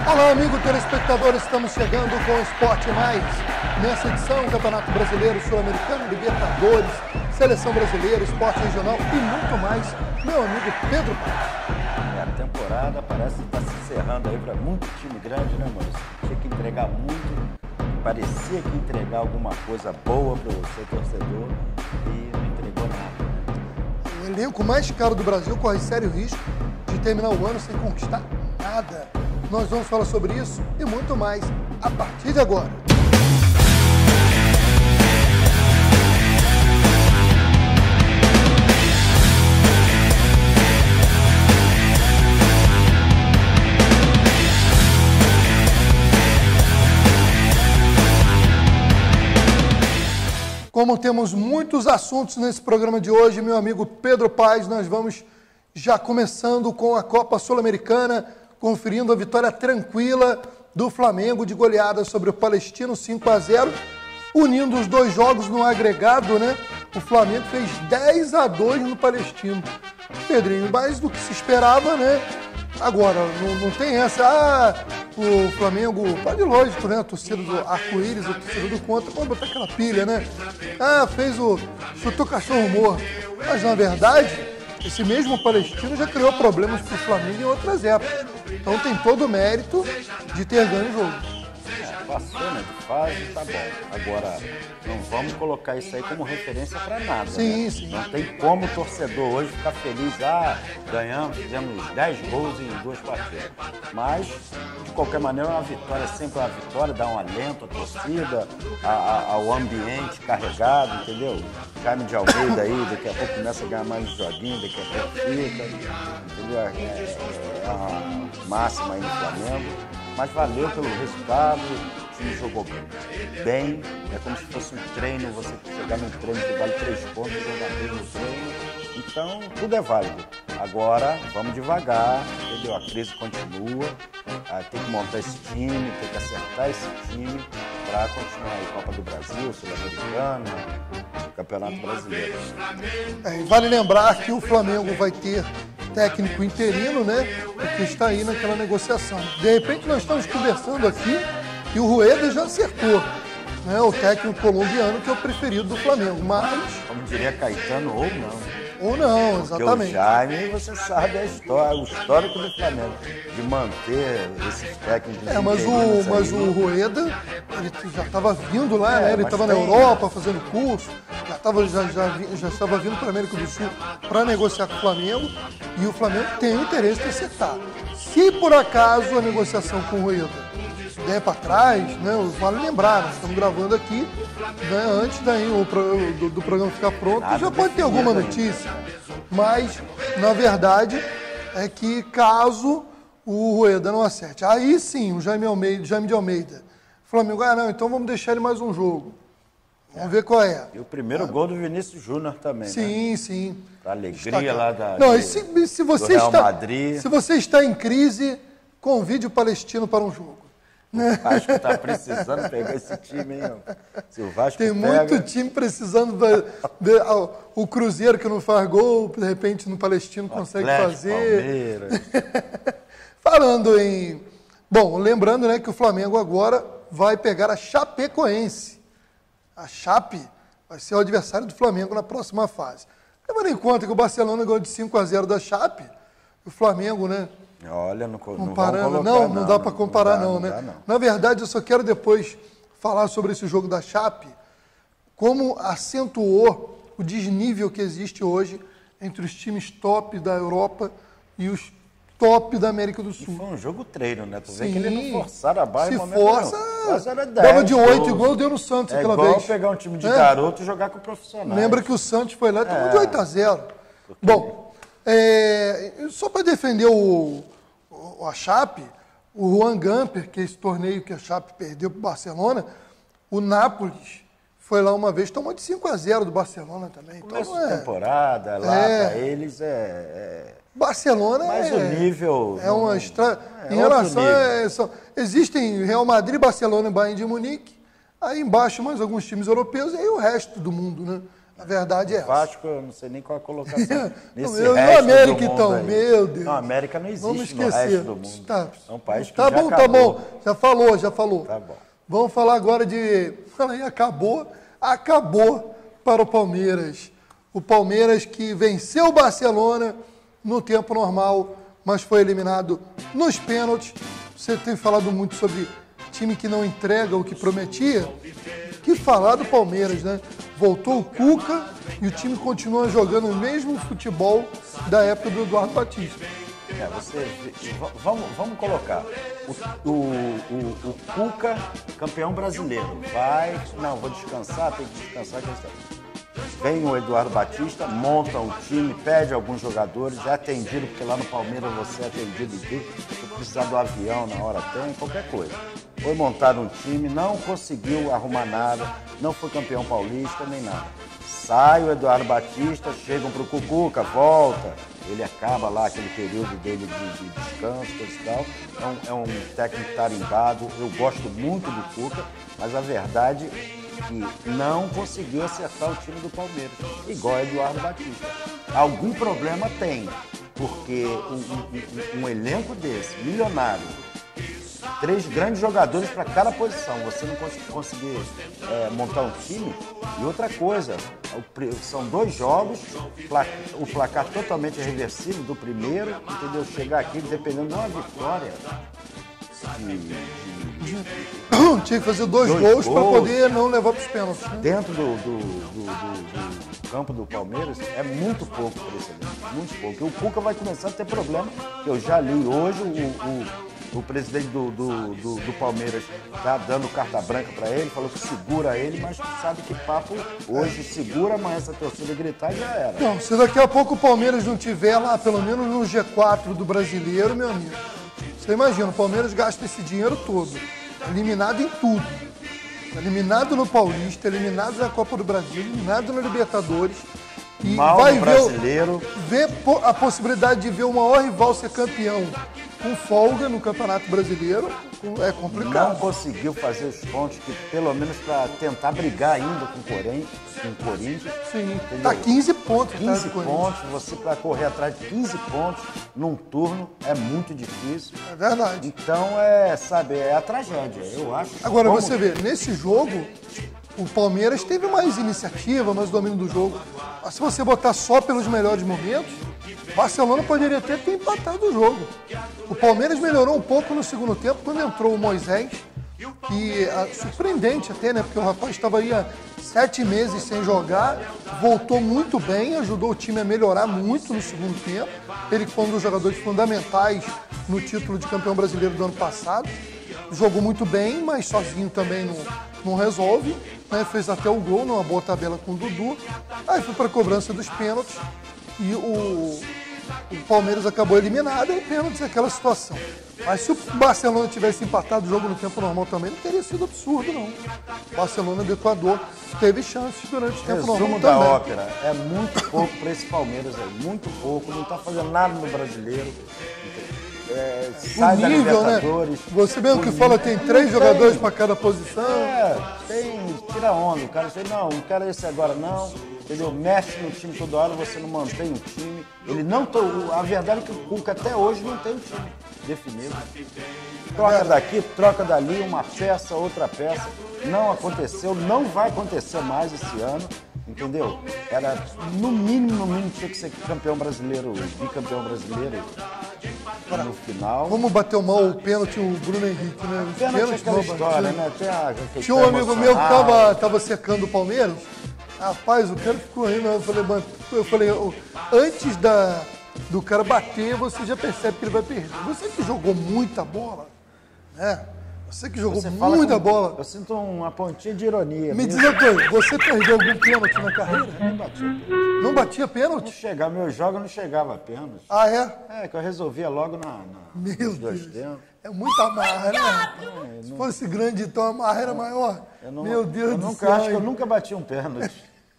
Olá, amigo telespectador, estamos chegando com o Esporte Mais. Nessa edição, Campeonato Brasileiro, Sul-Americano, Libertadores, Seleção Brasileira, Esporte Regional e muito mais. Meu amigo Pedro Paz. A temporada parece que está se encerrando aí para muito time grande, né, Maurício? Tinha que entregar muito, parecia que entregar alguma coisa boa para o seu torcedor e não entregou nada. O elenco mais caro do Brasil corre sério risco de terminar o ano sem conquistar nada. Nós vamos falar sobre isso e muito mais a partir de agora. Como temos muitos assuntos nesse programa de hoje, meu amigo Pedro Paz, nós vamos já começando com a Copa Sul-Americana, conferindo a vitória tranquila do Flamengo de goleada sobre o Palestino 5-0, unindo os dois jogos no agregado, né? O Flamengo fez 10-2 no Palestino. Pedrinho, mais do que se esperava, né? Agora, não tem essa, o Flamengo, pode lógico, né? A torcida do arco-íris, a torcida do contra, pode botar aquela pilha, né? Chutou cachorro morto. Mas, na verdade, esse mesmo Palestino já criou problemas para o Flamengo em outras épocas. Então tem todo o mérito de ter ganho o jogo. Passou, né? De fase, tá bom. Agora, não vamos colocar isso aí como referência para nada. Sim, né? sim. Não tem como o torcedor hoje ficar feliz. Ganhamos, fizemos 10 gols em 2 partidas. Mas, de qualquer maneira, uma vitória é sempre uma vitória, dá um alento à torcida, ao ambiente carregado, entendeu? Jaime de Almeida aí, daqui a pouco começa a ganhar mais um joguinho, daqui a pouco fica, entendeu? É uma máxima aí no Flamengo. Mas valeu pelo resultado, o time jogou bem, é como se fosse um treino, você chegar num treino que vale 3 pontos e jogar bem no treino, então tudo é válido. Agora, vamos devagar, entendeu? A crise continua, tem que montar esse time, tem que acertar esse time para continuar aí Copa do Brasil, Sul-Americana, Campeonato Brasileiro. Vale lembrar que o Flamengo vai ter técnico interino, né? Porque está aí naquela negociação. De repente nós estamos conversando aqui e o Rueda já acertou, né? O técnico colombiano que é o preferido do Flamengo, mas... Como diria Caetano, ou não. Ou não, exatamente. Porque o Jaime, você sabe a história, o histórico do Flamengo, de manter esses técnicos. Mas o Rueda, ele já estava vindo lá, né? Ele estava na Europa fazendo curso, já estava vindo para a América do Sul para negociar com o Flamengo, e o Flamengo tem o interesse de acertar. Se por acaso a negociação com o Rueda der para trás, né? Vale lembrar, nós estamos gravando aqui, né, antes do programa ficar pronto, já pode ter alguma notícia. Mas, na verdade, é que caso o Rueda não acerte, aí sim, o Jaime de Almeida, Flamengo, não, então vamos deixar ele mais um jogo. Vamos ver qual é. E o primeiro gol do Vinícius Júnior também, sim, né? Sim. A alegria lá do Real Madrid. Se você está em crise, convide o Palestino para um jogo. O Vasco está precisando pegar esse time, hein? Se o Vasco tem muito time precisando. O Cruzeiro que não faz gol, de repente no Palestino consegue fazer. Palmeiras. Falando em... Bom, lembrando, né, que o Flamengo agora vai pegar a Chapecoense. A Chape vai ser o adversário do Flamengo na próxima fase. Levando em conta que o Barcelona ganhou de 5-0 da Chape, o Flamengo, né? Olha, não comparando, não dá para comparar, não, né? Na verdade, eu só quero depois falar sobre esse jogo da Chape, como acentuou o desnível que existe hoje entre os times top da Europa e os top da América do Sul. E foi um jogo treino, né? Tu vê que ele não forçaram a barra. Se força, dava de 8 gols, deu no Santos aquela vez. É igual pegar um time de garoto e jogar com o profissional. Lembra que o Santos foi lá e tomou de 8-0. Bom, só para defender a Chape, o Juan Gamper, que é esse torneio que a Chape perdeu para o Barcelona, o Nápoles foi lá uma vez, tomou de 5-0 do Barcelona também. Começo de temporada, lá para eles Barcelona mas o nível é uma em relação existem Real Madrid, Barcelona e Bayern de Munique, aí embaixo mais alguns times europeus e aí o resto do mundo, né? A verdade é essa. Vasco, eu não sei nem qual a colocação. Nesse E o resto América, do mundo então, aí. meu Deus. Não, a América não Vamos existe no esquecer. resto do mundo. Tá, É um país que tá já bom, acabou. tá bom. Já falou. Tá bom. Vamos falar agora de... Aí acabou para o Palmeiras. O Palmeiras que venceu o Barcelona no tempo normal, mas foi eliminado nos pênaltis. Você tem falado muito sobre time que não entrega o que prometia. Que falar do Palmeiras, né? Voltou o Cuca e o time continua jogando o mesmo futebol da época do Eduardo Batista. Vamos colocar o Cuca, campeão brasileiro. Vou descansar, tem que descansar. Vem o Eduardo Batista, monta um time, pede alguns jogadores, é atendido, porque lá no Palmeiras você é atendido de tudo. Se precisar do avião na hora tem, qualquer coisa. Foi montado um time, não conseguiu arrumar nada, não foi campeão paulista, nem nada. Sai o Eduardo Batista, chegam pro Cuca, volta. Ele acaba lá aquele período dele de descanso e tal. É um técnico tarimbado, eu gosto muito do Cuca, mas a verdade que não conseguiu acertar o time do Palmeiras, igual Eduardo Batista. Algum problema tem, porque um elenco desse, milionário, 3 grandes jogadores para cada posição, você não conseguir montar um time. E outra coisa, são 2 jogos, o placar totalmente reversível do primeiro, entendeu? Chegar aqui dependendo de uma vitória. Tinha que fazer 2 gols para poder não levar para os pênaltis. Né? Dentro do campo do Palmeiras é muito pouco para esse elenco, muito pouco. E o Cuca vai começar a ter problema, que eu já li hoje, o presidente do Palmeiras está dando carta branca para ele, falou que segura ele, mas sabe que papo hoje segura, amanhã essa torcida gritar já era. Não, se daqui a pouco o Palmeiras não tiver lá, pelo menos no G4 do Brasileiro, meu amigo, você imagina, o Palmeiras gasta esse dinheiro todo, eliminado em tudo. Eliminado no Paulista, eliminado na Copa do Brasil, eliminado na Libertadores. E mal vai no brasileiro. ver a possibilidade de ver o maior rival ser campeão com folga no Campeonato Brasileiro, é complicado. Não conseguiu fazer os pontos, que pelo menos para tentar brigar ainda com o Corinthians. Sim, tá 15 pontos. 15 pontos, você para correr atrás de 15 pontos num turno é muito difícil. É verdade. Então, é a tragédia, eu acho. Agora, você vê, nesse jogo, o Palmeiras teve mais iniciativa, mais domínio do jogo. Mas se você botar só pelos melhores momentos, o Barcelona poderia até ter empatado o jogo. O Palmeiras melhorou um pouco no segundo tempo quando entrou o Moisés, que surpreendente até, né? Porque o rapaz estava aí há 7 meses sem jogar, voltou muito bem, ajudou o time a melhorar muito no segundo tempo. Ele foi um dos jogadores fundamentais no título de campeão brasileiro do ano passado. Jogou muito bem, mas sozinho também não resolve. Né? Fez até o gol numa boa tabela com o Dudu. Aí foi para a cobrança dos pênaltis e o Palmeiras acabou eliminado e pênaltis é aquela situação. Mas se o Barcelona tivesse empatado o jogo no tempo normal também, não teria sido absurdo, não. O Barcelona do Equador teve chances durante o tempo normal também. Resumo da ópera, é muito pouco para esse Palmeiras aí, muito pouco, não está fazendo nada no brasileiro. Sai o nível, né? Você mesmo que fala tem 3 jogadores para cada posição. Tira onda, o cara diz, não quero esse agora não, entendeu? Mexe no time toda hora, você não mantém o time. A verdade é que o Cuca até hoje não tem um time definido. Troca daqui, troca dali, uma peça, outra peça. Não aconteceu, não vai acontecer mais esse ano. Entendeu? Era, no mínimo, tinha que ser campeão brasileiro, bicampeão brasileiro no final. Como bateu mal o pênalti o Bruno Henrique, né? O pênalti é aquela história, né? Tinha um amigo meu que tava secando o Palmeiras. Rapaz, o cara ficou rindo. Eu falei, antes do cara bater, você já percebe que ele vai perder. Você que jogou muita bola, né? Você que jogou muita bola. Eu sinto uma pontinha de ironia. Me diz uma coisa, você perdeu algum pênalti na carreira? Não batia pênalti. Não batia pênalti? Não chegava, meu jogo não chegava a pênalti. Ah, é? É, que eu resolvia logo nos 2 tempos. É muita amarra, né? Se fosse grande, então a amarra era maior. Meu Deus do céu. Acho que eu nunca bati um pênalti.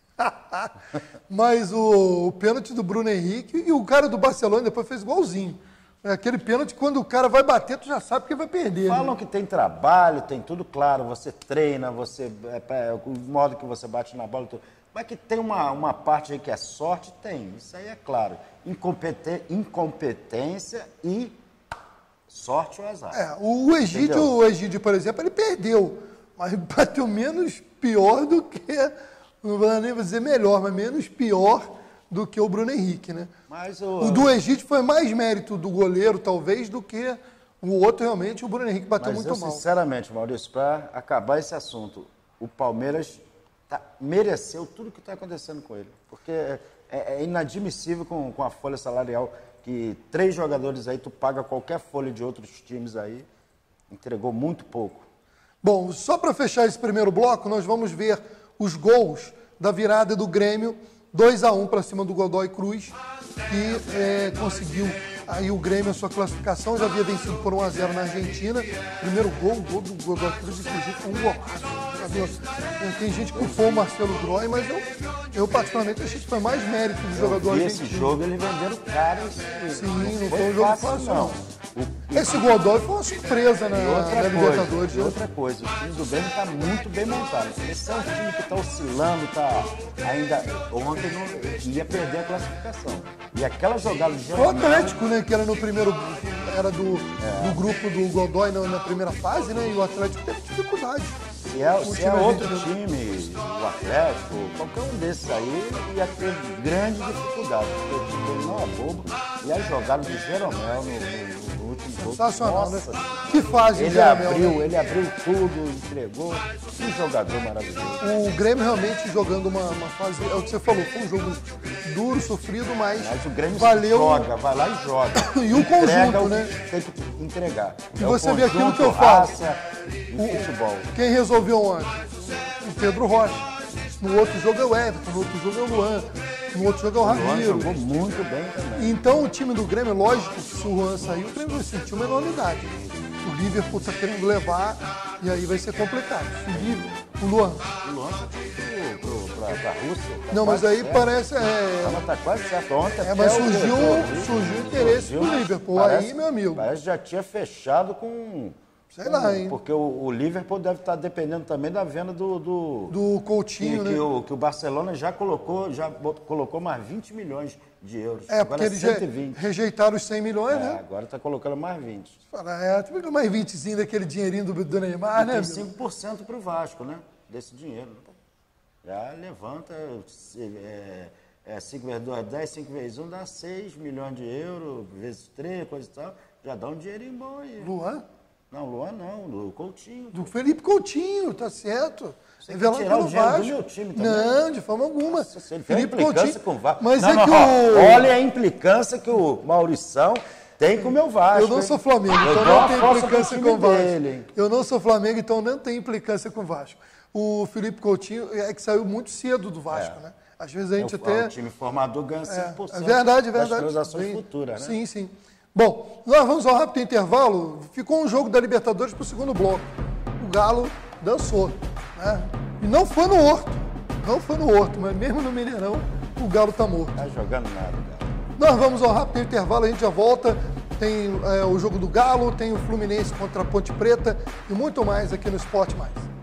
Mas o pênalti do Bruno Henrique e o cara do Barcelona depois fez igualzinho. Aquele pênalti, quando o cara vai bater, tu já sabe que vai perder. Falam que tem trabalho, tem tudo claro, você treina, o modo que você bate na bola, Mas que tem uma parte aí que é sorte, tem. Isso aí é claro. Incompetência e sorte ou azar. O Egídio, por exemplo, ele perdeu. Mas bateu menos pior do que... Não vou nem dizer melhor, mas menos pior do que o Bruno Henrique, né? Mas o do Egídio foi mais mérito do goleiro, talvez, do que o outro, realmente, o Bruno Henrique bateu muito mal. Sinceramente, Maurício, para acabar esse assunto, o Palmeiras mereceu tudo que está acontecendo com ele. Porque é inadmissível com a folha salarial que 3 jogadores aí, tu paga qualquer folha de outros times aí, entregou muito pouco. Bom, só para fechar esse primeiro bloco, nós vamos ver os gols da virada do Grêmio, 2-1 para cima do Godoy Cruz, que conseguiu aí o Grêmio a sua classificação, já havia vencido por 1-0 na Argentina. Primeiro gol do Godoy Cruz, inclusive, foi um golaço. Tem gente que culpou o Marcelo Groy, mas eu particularmente achei que foi mais mérito do jogador argentino. Esse jogo eles venderam caro. Sim, não foi um jogo fácil, não. Esse Godoy foi uma surpresa na Libertadores. E outra coisa, o time do Grêmio está muito bem montado. Esse é um time que está oscilando, ainda ontem não ia perder a classificação. E aquela jogada de o Atlético, né, que era no primeiro, era do grupo do Godoy na primeira fase, né, e o Atlético teve dificuldade. Se é outro time, o Atlético, qualquer um desses aí, ia ter grande dificuldade, porque o time dele não é bobo. E a jogada do Jeromel no último jogo. Sensacional, né? Que fase o Jeromel, ele abriu tudo, entregou. Que jogador maravilhoso. O Grêmio realmente jogando uma fase, é o que você falou, foi um jogo duro, sofrido, mas o Grêmio valeu. Joga, vai lá e joga. E o conjunto, né? Tem que entregar. E você vê aquilo que eu falo. Futebol. Quem resolveu ontem? O Pedro Rocha. No outro jogo é o Everton, no outro jogo é o Luan, no outro jogo é o Ramiro. Luan jogou muito bem também. Então o time do Grêmio, lógico que se o Luan sair, o Grêmio vai sentir uma enormidade. O Liverpool está querendo levar e aí vai ser complicado. O Luan para a Rússia. Não, mas aí parece... Está quase certo. Ontem mas surgiu interesse do Liverpool. Aí, meu amigo... Parece que já tinha fechado com... Sei lá, hein? Porque o Liverpool deve estar dependendo também da venda do Coutinho, né? Que o Barcelona já colocou mais 20 milhões de euros. Porque eles rejeitaram os 100 milhões, né? Agora está colocando mais 20. Tipo mais 20zinho daquele dinheirinho do Neymar, né? Tem 5% para o Vasco, né? Desse dinheiro. Já levanta, 5 vezes 2 é 10, 5 vezes 1 dá 6 milhões de euros, vezes 3, coisa e tal. Já dá um dinheirinho bom aí. Luan? Não, Luan não, do Coutinho. Do Felipe Coutinho, tá certo. Você quer tirar o dinheiro do meu time também? Não, de forma alguma. Nossa, ele tem implicância com o Vasco. Mas olha a implicância que o Maurição tem com o meu Vasco. Eu não sou Flamengo, então não tenho implicância com o Vasco. Eu não sou Flamengo, então não tenho implicância com o Vasco. O Felipe Coutinho é que saiu muito cedo do Vasco, né? Às vezes a gente até... O time formador ganha 5% é verdade. das transações futuras, né? Sim, sim. Bom, nós vamos ao rápido intervalo. Ficou um jogo da Libertadores para o segundo bloco. O Galo dançou, né? E não foi no Horto, mas mesmo no Mineirão, o Galo tá morto. Tá jogando nada, cara. Nós vamos ao rápido intervalo, a gente já volta. Tem o jogo do Galo, tem o Fluminense contra a Ponte Preta e muito mais aqui no Esporte Mais.